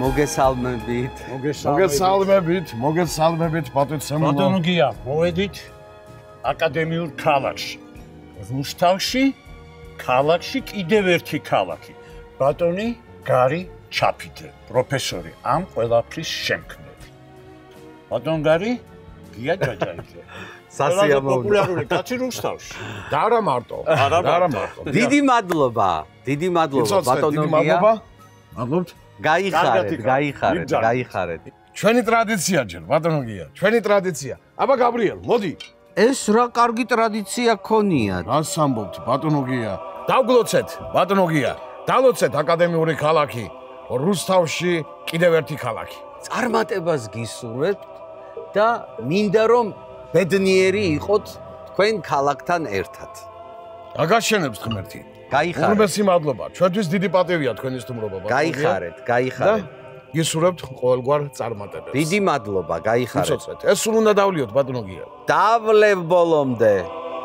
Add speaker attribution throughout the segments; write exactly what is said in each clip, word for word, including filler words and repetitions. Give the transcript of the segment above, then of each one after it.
Speaker 1: მოგესალმებით.
Speaker 2: მოგესალმებით, მოგესალმებით, პატეცემულო.
Speaker 3: ბატონო გია, მოვედით აკადემიურ ქალაქში. რუსთავში, ქალაქში კიდევ ერთი ქალაქი. ბატონი გარი ჩაფიძე, პროფესორი ამ ყველაფრის შემქმნელი. ბატონ გარი, გია ჯაჯანიძე.
Speaker 1: სასიამოვნო.
Speaker 3: პოპულარული კაცი რუსთავში.
Speaker 2: და არა მარტო.
Speaker 3: არა მარტო.
Speaker 1: დიდი მადლობა. დიდი მადლობა ბატონო გია.
Speaker 2: მადლობთ.
Speaker 1: გაიხარეთ, გაიხარეთ, გაიხარეთ.
Speaker 2: ჩვენი ტრადიცია ჯერ, ბატონო გია, ჩვენი ტრადიცია. აბა გაბრიელ, მოდი.
Speaker 1: ეს რა კარგი ტრადიცია ქონიათ.
Speaker 2: რას ამბობთ, ბატონო გია? დავგლოცეთ, ბატონო გია. დალოცეთ აკადემიური ქალაქი, რუსთავში კიდევ ერთი ქალაქი.
Speaker 1: წარმატებას გისურვებთ და მინდა რომ ბედნიერი იყოთ თქვენ ქალაქთან ერთად.
Speaker 2: აგაშენებს ღმერთი.
Speaker 1: გაიხარეთ.
Speaker 2: ურმესი მადლობა. ჩვენთვის დიდი პატივია თქვენი სტუმრობა, ბატონო.
Speaker 1: გაიხარეთ, გაიხარეთ.
Speaker 2: გისურვებთ ყოველგვარ წარმატებებს.
Speaker 1: დიდი მადლობა, გაიხარეთ.
Speaker 2: იცოცხლეთ. ეს სულ უნდა დავლიოთ, ბატონო გია.
Speaker 1: დავლევ ბოლომდე.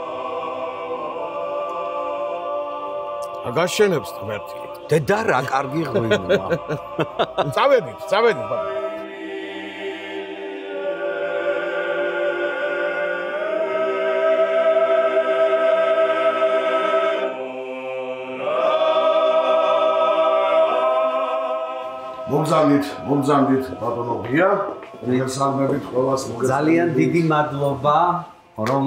Speaker 2: აგაშენებს ღმერთი.
Speaker 1: დედა რა კარგი ღვინოა.
Speaker 2: წავედით, წავედით, ბატონო. მოგზავნით, მოგზავნით, ბატონო გია. მოგესალმებით ყველას, მოგესალმებით.
Speaker 1: ძალიან დიდი მადლობა, რომ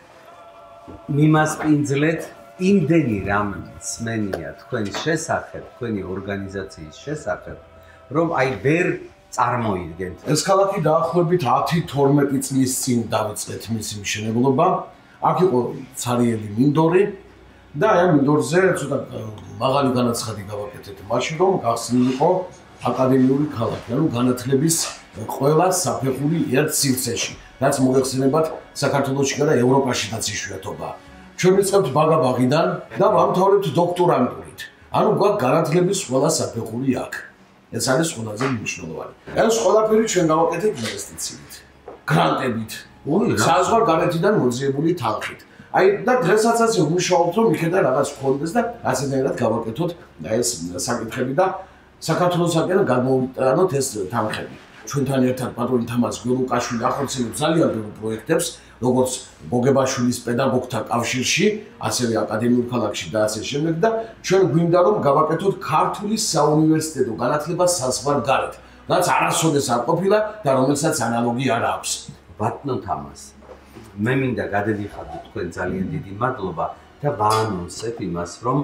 Speaker 1: მიმასპინძლეთ იმდენი რამ სმენია თქვენს შესახებ, თქვენი ორგანიზაციის შესახებ, რომ აი ვერ წარმოიდგენთ.
Speaker 2: ეს ქალაქი დაახლოებით ათი თორმეტი წლის წინ დავიწყეთ მისი მშენებლობა. აქ იყო ცარიელი მინდორი და აი ამ მინდორზე ცოტა მაღალი განაცხადი გავაკეთეთ მაშინ, რომ გახსნილიყო აკადემიური ქალაქი, ანუ განათლების ყველა საფეხური ერთ სივრცეში, რაც მოგეხსენებათ საქართველოსში და ევროპაშიდაც იშვიათობაა. ჩვენ ვიწყებთ ბაგაბაღიდან და ვამთავრებთ დოქტორანტურით. ანუ გვაქვს განათლების ყველა საფეხური აქ. ეს არის ყველაზე მნიშვნელოვანი. ეს ყველაფერი ჩვენ გავაკეთეთ ინვესტიციით, გრანტებით, საზღვარ გარეთიდან მოძიებული თანხით. აი და დღესაც ასე ვმუშაობთ, რომ იქედა რაღაც გქონდეს და ასეთნაირად გავაკეთოთ ეს საკითხები და საქართველოსაკენ გადმოვიტანოთ ეს თანხები. ჩვენთან ერთად პატრონი თამაზ გოგებაშვილი ახორციელებს ძალიან ბევრ პროექტებს, როგორც გოგებაშვილის პედაგოგთა კავშირში, ასევე აკადემიურ ქალაქში და ასე შემდეგ და ჩვენ გვინდა რომ გავაკეთოთ ქართული საუნივერსიტეტო განათლება საზღვარგარეთ, რაც არასოდეს არ ყოფილა და რომელსაც ანალოგი არ აქვს.
Speaker 1: ბატონო თამაზ, მე მინდა გადადიხადოთ თქვენ ძალიან დიდი მადლობა და ვაანონსებ იმას, რომ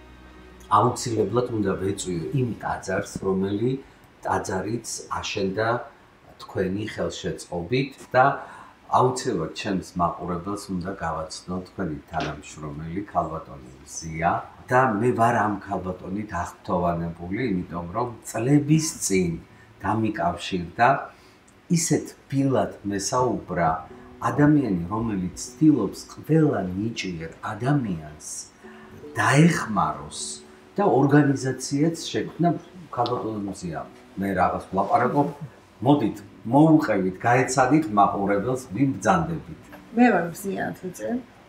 Speaker 1: აუცილებლად უნდა ვეწვიო იმ ტაძარს, რომელი ტაძარიც აშენდა თქვენი ხელშეწყობით და აუცილებლად ჩემს მაყურებელს უნდა გავაცნო თქვენი თანამშრომელი ქალბატონი ზია და მე ვარ ამ ქალბატონით აღფრთოვანებული, იმიტომ რომ წლების წინ დამიკავშირდა ისეთ ფილად მესაუბრა ადამიანი, რომელიც ცდილობს ყველა ნიჭიერ ადამიანს დაეხმაროს და ორგანიზაციაც შექმნა ქალბატონი ზია. მე რაღაც ვლაპარაკობ, მოდით მოუყევით, გაეცადით მაყურებელს, ვიბრძანდებით.
Speaker 4: მე ვარ ჩაფიძე.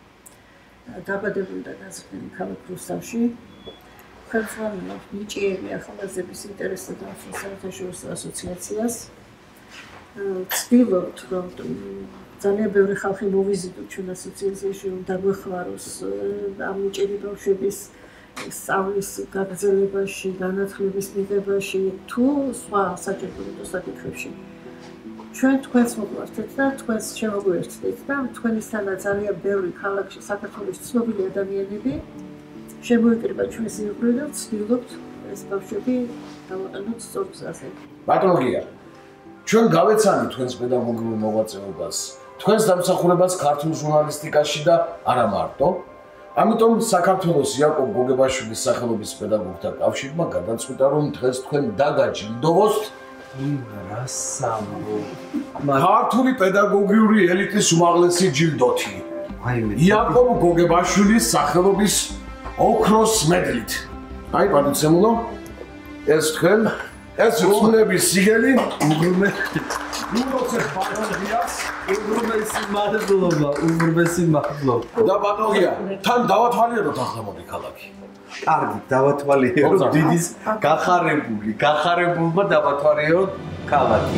Speaker 4: დაბადებული და გაზრდილი ქალაქ რუსთავში. ხელმძღვანელობ ნიჭიერი ახალგაზრდების ინტერესთა დაცვის საერთაშორისო ასოციაციას. ვცდილობთ, რომ ძალიან ბევრი ხალხი მოვიზიდოთ ჩვენ ასოციაციაში, რომ დაგვეხმაროს ამ ნიჭიერი ბავშვების სწავლის გაგრძელებაში, განათლების მიღებაში, თუ სხვა საჭიროებო საკითხებში. ჩვენ თქვენს მოგვართეთ და თქვენს შემოგვერთდით და თქვენისთანაც ძალიან ბევრი ქალაქში საქართველოს ცნობილი ადამიანები შემოიკრიბა ჩვენს ირგვლივ და ვცდილობთ ეს ბავშვები დავაყენოთ სწორ გზაზე.
Speaker 2: ბატონო გია, ჩვენ გავეცანით თქვენს პედაგოგიურ მოღვაწეობას, თქვენს დამსახურებას ქართულ ჟურნალისტიკაში და არა მარტო. ამიტომ საქართველოს იაკობ გოგებაშვილის სახელობის პედაგოგთა კავშირმა გადაწყვიტა, რომ დღეს თქვენ დაგაჯილდოვოთ
Speaker 1: რასამბო
Speaker 2: ქართული პედაგოგიური ელიტის უმაღლესი ჯილდოთი. იაკობ გოგებაშვილის სახელობის ოქროს მედლით. აი, პატეცემულო, ეს თქვენ, ეს უცნების სიგელი, უგრმე უბრალოდ ბატონიას
Speaker 1: უბრალესი მადლობა, უბრალესი მადლობა.
Speaker 2: და ბატონია, თან დავათვალიეროთ ახლა მოდი ქალაქი.
Speaker 1: კარგი, დავათვალიეროთ დიდის გახარებული, გახარებულმა დავათვალიეროთ ქალაქი.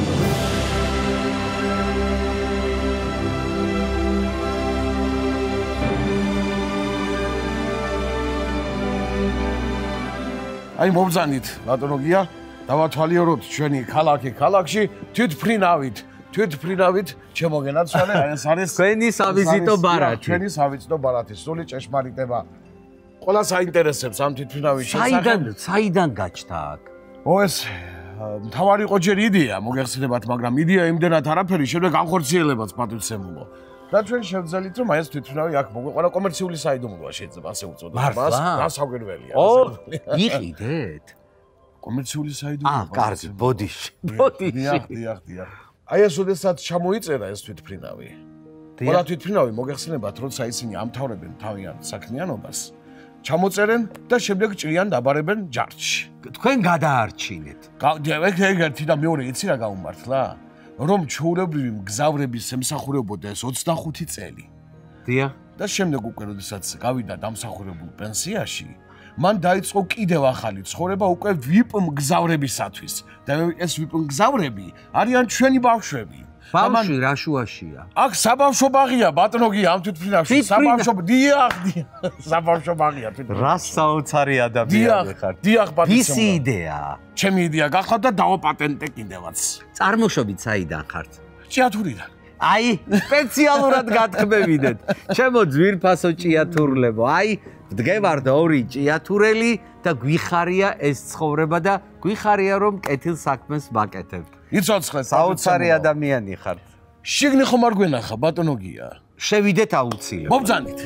Speaker 2: აი მობრძანით ბატონოგია დავათვალიეროთ ჩვენი ქალაქი ქალაქში თვითფრინავით თვითფრინავით შემოგენაცვალე აი ეს არის
Speaker 1: ჩვენი სავიზიტო ბარათი
Speaker 2: ჩვენი სავიზიტო ბარათი სული ჭეშმარიტება ყველა საინტერესებს ამ თვითფრინავის შესახებ
Speaker 1: საიდან საიდან გაჩნდა აქ
Speaker 2: ო ეს მთავარი იყო ჯერ იდეა მოგეხსენებათ მაგრამ იდეა იმდენად არაფერი შემდეგ განხორციელებაც პატივცემულო და ჩვენ შევძელით რომ აი ეს თვითფრინავი აქ მოგვეყარა კომერციული საიდუმლოა შეიძლება ასე უწოდოთ მას გასაგვირველია
Speaker 1: ო იყიდეთ
Speaker 2: კომერციული საიდუმლოა
Speaker 1: აა კარგი ბოდიში ბოდიში
Speaker 2: დიახ დიახ დიახ აი ეს ოდესაც ჩამოიწერა ეს თვითფრინავი ყველა თვითფრინავი მოგეხსენებათ როცა ისინი ამთავრებენ თავიანთ საქმიანობას ჩამოწერენ და შემდეგ ჭრიან დაბარებენ ჯარში
Speaker 1: თქვენ გადაარჩინეთ
Speaker 2: ეგ ერთი და მეორე იცი რა გაუმართლა რომ ჩვეულებრივი მგზავრების ემსახურებოდა ეს ოცდახუთი წელი.
Speaker 1: დიახ.
Speaker 2: და შემდეგ უკვე როდესაც გავიდა დამსახურებულ პენსიაში, მან დაიწყო კიდევ ახალი ცხოვრება უკვე ვიპ მგზავრებისათვის. და ეს ვიპ მგზავრები არიან ჩვენი ბავშვები.
Speaker 1: ბავშვი რა შუაშია?
Speaker 2: აქ საბავშვო ბაღია ბატონოგია ამ თვითფრინავში. საბავშვო დიახ, საბავშვო ბაღია თვითფრინავში.
Speaker 1: რა საოცარი ადამიანი ხარ.
Speaker 2: დიახ, ბატონო.
Speaker 1: ისი იდეაა?
Speaker 2: ჩემი იდეა გახდა და დავაპატენტე კიდევაც.
Speaker 1: წარმოშობით საიდან ხართ?
Speaker 2: ჭიათურიდან.
Speaker 1: აი, სპეციალურად გათქმევინეთ. ჩემო ძვირფასო ჭიათურლებო. აი, ვდგევარ და ორი ჭიათურელი და გვიხარია ეს ცხოვრება და გვიხარია რომ კეთილ საქმეს ვაკეთებთ.
Speaker 2: იცოცხლე,
Speaker 1: საოცარი ადამიანი ხართ.
Speaker 2: შიგნი ხომ არ გვენახა ბატონოგია?
Speaker 1: შევიდეთ აუცილებლად.
Speaker 2: მობრძანით.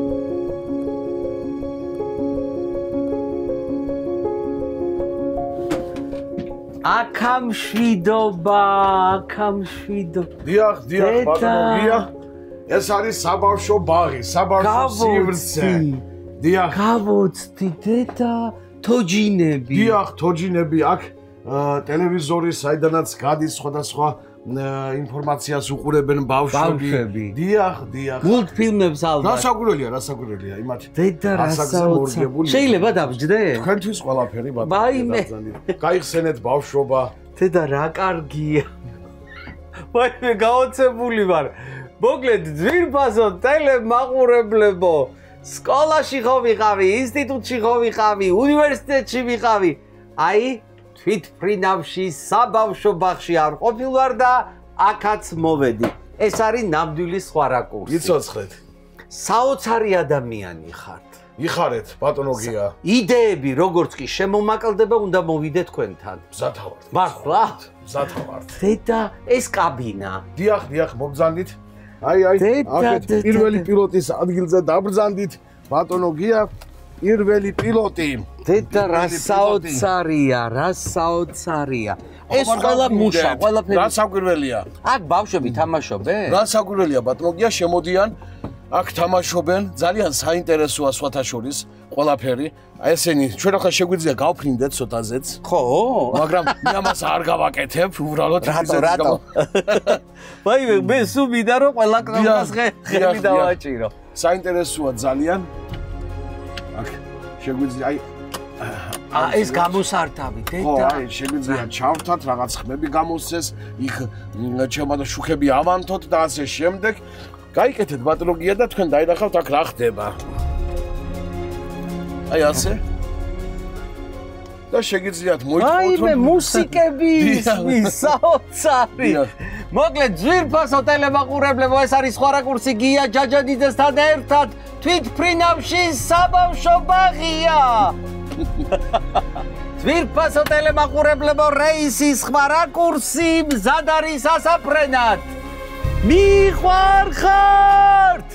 Speaker 1: აკამშვიდობა, აკამშვიდობა.
Speaker 2: დიახ, დიახ, ბატონოგია. ეს არის საბავშვო ბაღი, საბავშვო სივრცე. დიახ.
Speaker 1: გავოცდი დედა, თოჯინები.
Speaker 2: დიახ, თოჯინები აქ ტელევიზორი, საიდანაც გადის სხვადასხვა ინფორმაციას უყურებენ ბავშვები. დიახ, დიახ.
Speaker 1: მულტფილმებს ალბათ.
Speaker 2: რასაკვირველია, რასაკვირველია, იმათ.
Speaker 1: დედა რასაოცარი. შეიძლება დავждდე?
Speaker 2: თქვენთვის ყველაფერი ბატონო.
Speaker 1: ვაიმე.
Speaker 2: გაიხსენეთ ბავშვობა.
Speaker 1: დედა რა კარგია. ვაიმე, გაოცებული ვარ. მოკლედ, ძვირფასო ტელემაყურებლებო. სკოლაში ხო ვიყავი, ინსტიტუტში ხო ვიყავი, უნივერსიტეტში ვიყავი. აი, თვითფრინავში, საბავშვო ბაღში არ ყოფილვარ და აქაც მოვედი. ეს არის ნამდვილი სხვა რაკურსი.
Speaker 2: იცოცხლეთ.
Speaker 1: საოცარი ადამიანი ხართ.
Speaker 2: იხარეთ, ბატონოგია.
Speaker 1: იდეები როგორც კი შემომაკლდება, უნდა მოვიდე თქვენთან.
Speaker 2: მზათავართ.
Speaker 1: მართლა?
Speaker 2: მზათავართ.
Speaker 1: დედა, ეს კაბინა.
Speaker 2: დიახ, დიახ, მობრძანდით. აი, აი, აქეთ პირველი პილოტის ადგილზე დაბრძანდით. ბატონოგია, პირველი პილოტი.
Speaker 1: დედა რა საოცარია, რა საოცარია. ეს ყველა მუშა, ყველაფერი.
Speaker 2: რა საკვირველია.
Speaker 1: აქ ბავშვები თამაშობენ?
Speaker 2: რა საკვირველია, ბატონოგია, შემოდიან, აქ თამაშობენ, ძალიან საინტერესოა სხვათა შორის ყველაფერი. აი ესენი ჩვენ ახლა შეგვიძლია გავფრინდეთ ცოტაზეც.
Speaker 1: ხო?
Speaker 2: მაგრამ მე ამას არ გავაკეთებ, უბრალოდ
Speaker 1: რატო, რატო? ვაიმე, მე სულ მინდა რომ ყველა კრამას ხელი დავაჭირო.
Speaker 2: საინტერესოა ძალიან. აქ შეგვიძლია აი
Speaker 1: აა ეს გამოსართავი დედა.
Speaker 2: ხო, აი შეგვიძლია ჩავთათ რაღაც ხმები გამოსცეს, იქ ჩემო და შუქები ავანთოთ და ასე შემდეგ. გაიკეთეთ ბატონოგია და თქვენ დაინახავთ აქ რა ხდება. აი ასე. და შეგიძლიათ მოიწვიოთ.
Speaker 1: აიმე მუსიკები ისმის საოცარი. მოკლედ ძვირფასო ტელემაყურებლებო, ეს არის სხვა რაკურსი გია ჯაჯანიძესთან ერთად თვითფრინავში საბავშვო ბაღია. ძვირფასო ტელემაყურებლებო, რეისის სხვა რაკურსი მზად არის ასაფრენად. მიყვარხართ!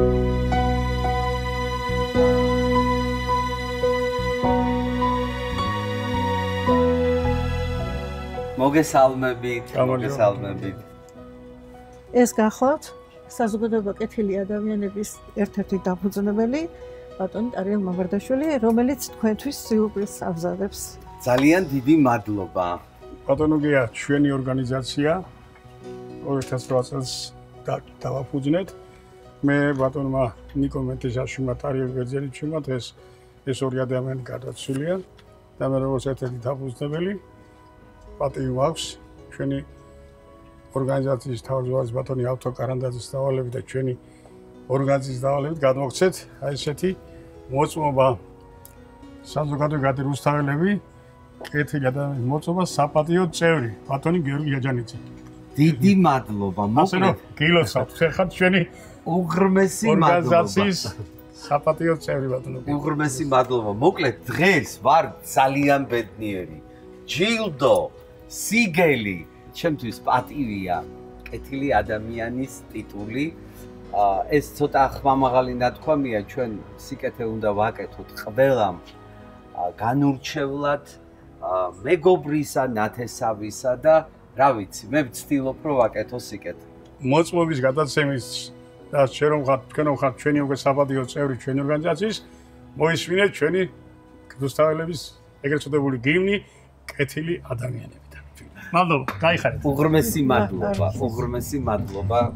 Speaker 1: მოგესალმებით, მოგესალმებით.
Speaker 4: ეს გახლავთ საზოგადოება კეთილი ადამიანების ერთ-ერთი დაფუძნებელი ბატონი ტარიელ მამარდაშვილი, რომელიც თქვენთვის სიურპრიზს აღზადებს.
Speaker 1: ძალიან დიდი მადლობა.
Speaker 3: ბატონო გია, ჩვენი ორგანიზაცია
Speaker 5: ორი ათას რვა წელს დავაფუძნეთ. მე ბატონმა ნიკო მეტეშაში მატარიელ ვერძელი ჩემმა დღეს ეს ორი ადამიანი გადაცვლია და მე როგორც ერთ-ერთი დაფუძნებელი პატივი მაქვს ჩვენი ორგანიზაციის თავმჯდომარის ბატონი ავთო კარანდაძის დავალებით და ჩვენი ორგანიზაციის დავალებით გადმოგცეთ აი ესეთი მოწმობა საზოგადოებრივი რუსთაველები კეთილი ადამიანის მოწმობა საპატიო წევრი ბატონი გიორგი ჯაჯანიძე.
Speaker 1: დიდი მადლობა.
Speaker 5: მოკლედ გილოცავთ ხერხად ჩვენი
Speaker 1: უღრმესი მადლობა.
Speaker 5: ორგანიზაციის საპატიო წევრი ბატონო.
Speaker 1: უღრმესი მადლობა. მოკლედ დღეს ვარ ძალიან ბედნიერი. ჯილდო, სიგელი, ჩემთვის პატივია კეთილი ადამიანის ტიტული. ეს ცოტა ხმამაღალი ნათქვამია, ჩვენ სიკეთე უნდა ვაკეთოთ ყველამ განურჩევლად მეგობრისა, ნათესავისა და რა ვიცი, მე ვცდილობ რომ ვაკეთო სიკეთე.
Speaker 5: მოწმობის გადაცემის და ჩვენ რომ ხართ, თქვენ რომ ხართ ჩვენი უკვე საპატიო წევრი ჩვენი ორგანიზაციის, მოისმინეთ ჩვენი რუსთაველების ეგრეთ წოდებული გიმნი კეთილი ადამიანებიდან. მადლობა, გაიხარეთ.
Speaker 1: უღრმესი მადლობა, უღრმესი მადლობა.